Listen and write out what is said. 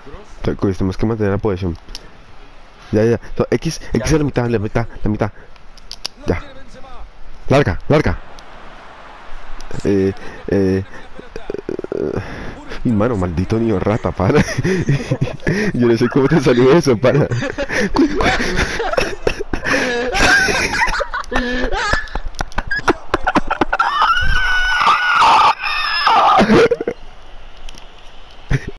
Tenemos que mantener la posesión. Ya, ya. X a la mitad, la mitad, la mitad. Ya. Larga, larga. Eh, eh, Mi mano, maldito niño rata, para. Yo no sé cómo te salió eso, para.